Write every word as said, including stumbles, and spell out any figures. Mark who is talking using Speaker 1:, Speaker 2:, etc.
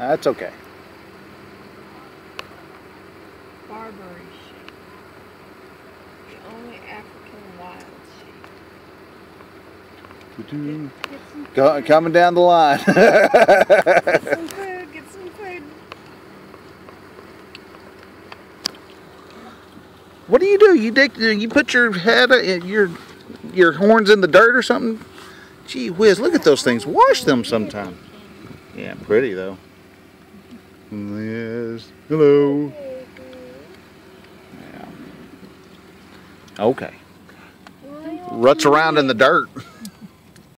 Speaker 1: That's okay.
Speaker 2: Barbary sheep. The only African wild sheep. Get, get some
Speaker 1: Go, coming down the line.
Speaker 2: Get some food, get some food.
Speaker 1: What do you do? You dig? You put your head, your your horns in the dirt or something? Gee whiz! Look at those things. Wash them sometime. Yeah, pretty though. Yes. Hello. Yeah. Okay. Ruts around in the dirt.